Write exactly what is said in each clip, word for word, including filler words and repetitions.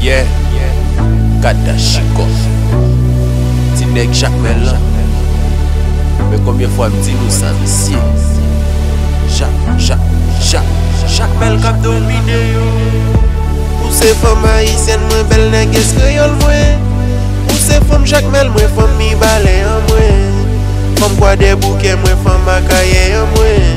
Yeah, Kadashiko. Ti nèg Jacmel là. Mais combien fois me dit nous ça monsieur? Jac, Jac, Jac, Jacmel cap dominé yo. Ou c'est femme haïtienne moins belle nèg est-ce que yo le moins? Ou c'est femme Jacmel moins femme mi balai en moins? Femme quoi des bouquets moins femme macaye en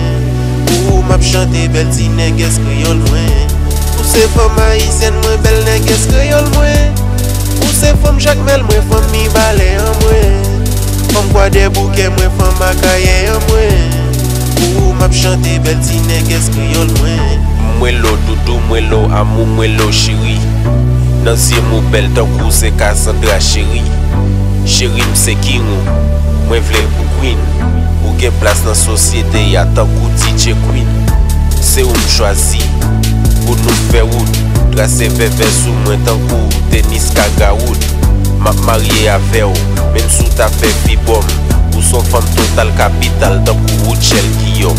moins? Ou m'a chanté belle ti nèg est-ce que yo le moins? Ou c'est femme haïtienne moins belle nèg est-ce que yo le moins? Ou c'est femme Jacmel moins femme mi balai en moins? Femme quoi des bouquets moins femme macaye en moins? Ou m'a chanté belle ti nèg est-ce que yo le moins? Mwelo doudou, mwelo amou, mwelo chéri. Nan si mou bel tan kou se Cassandra chéri. Chéri mse king ou, mwen vle pou queen. Ou gen plas nan sosyete ya tan kou D J Queen. Se ou m chwazi, pou nou fe wout. Trase veve sou mwen tan kou tenis kagaout. Map marye ave ou, men sou ta fe fibom. Ou son femme total capital tan kou Woodshell Guillaume.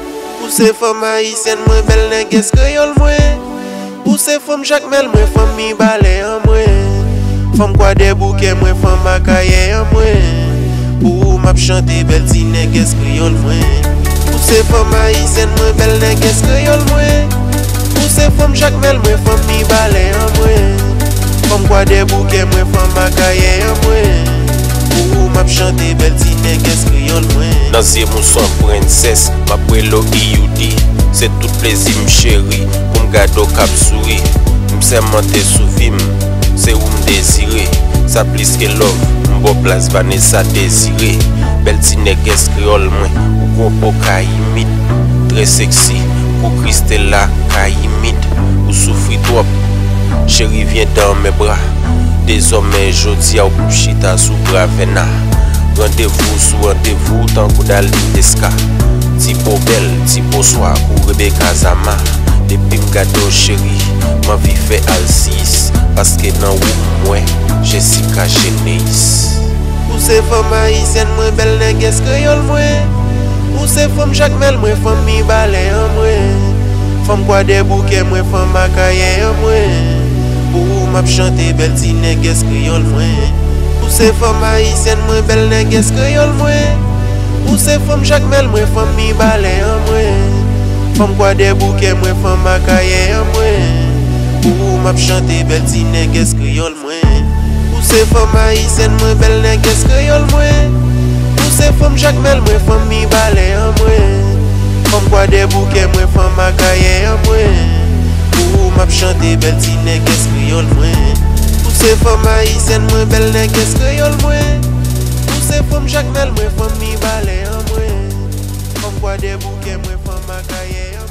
Ou c'est femme haïtienne moins belle nèg est-ce que yo le moins? Ou c'est femme Jacmel moins femme mi balai en moins? Femme quoi des bouquets moins femme macaye en moins? Ou m'a chanté belle ti nèg est-ce que yo le moins? Ou c'est femme haïtienne moins belle nèg est-ce que yo le moins? Ou c'est femme Jacmel moins femme mi balai en moins? Femme quoi des bouquets moins femme macaye en moins? Ou m'a chanté belle ti nèg est-ce que yo le moins? Nan si mou son princesse, ma prelo I U D. C'est tout plaisir m chéri, pou m gado kap souri. M semente sou vim, c'est ou m désiré. Sa plis ke love, m bo plas Vanessa désiré. Bel ti nèg est créole mwen, ou kon po ka imit. Très sexy, pou Christella ka imit. Ou soufri trop, chéri viens dans mes bras. Désormais jodi a ou pou chita sou bravena. Rendez-vous sous rendez-vous tant kou dal Teska. Tipo belle, tipo soir ou Rebecca Zama. Depuis m'gado chéri, ma vie fait al six. Parce que nan ou mwen, Jessica Geneis. Ou c'est femme haïtienne moins belle nèg est-ce que yo le moins? Ou c'est femme Jacmel moins femme mi balai en moins? Femme quoi des bouquets moins femme macaye en moins? Ou m'a chanté belle ti nèg est-ce que yo le moins? Ou c'est femme haïtienne moins belle nèg est-ce que yo le moins? Ou c'est femme Jacmel moins femme mi balai en moins? Femme quoi des bouquets moins femme macaye en moins? Ou m'a chanté belle ti nèg est-ce que yo le moins? Ou c'est femme haïtienne moins belle nèg est-ce que yo le moins? Ou c'est femme Jacmel moins femme mi balai en moins? Femme quoi des bouquets moins femme macaye en moins? Ou m'a chanté belle ti nèg est-ce que yo le moins? Ou c'est femme haïtienne moins belle nèg est-ce que yo le moins? Ou c'est femme Jacmel moins femme mi balai en moins? Femme quoi des bouquets moins femme macaye en moins?